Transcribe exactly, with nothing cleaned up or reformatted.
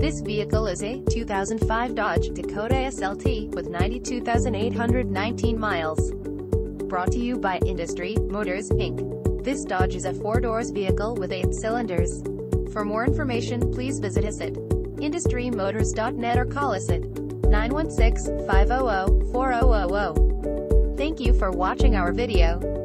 This vehicle is a two thousand five Dodge Dakota S L T with ninety-two thousand eight hundred nineteen miles. Brought to you by Industry Motors, Incorporated. This Dodge is a four-doors vehicle with eight cylinders. For more information, please visit us at industry motors dot net or call us at nine one six, five zero zero, four zero zero zero. Thank you for watching our video.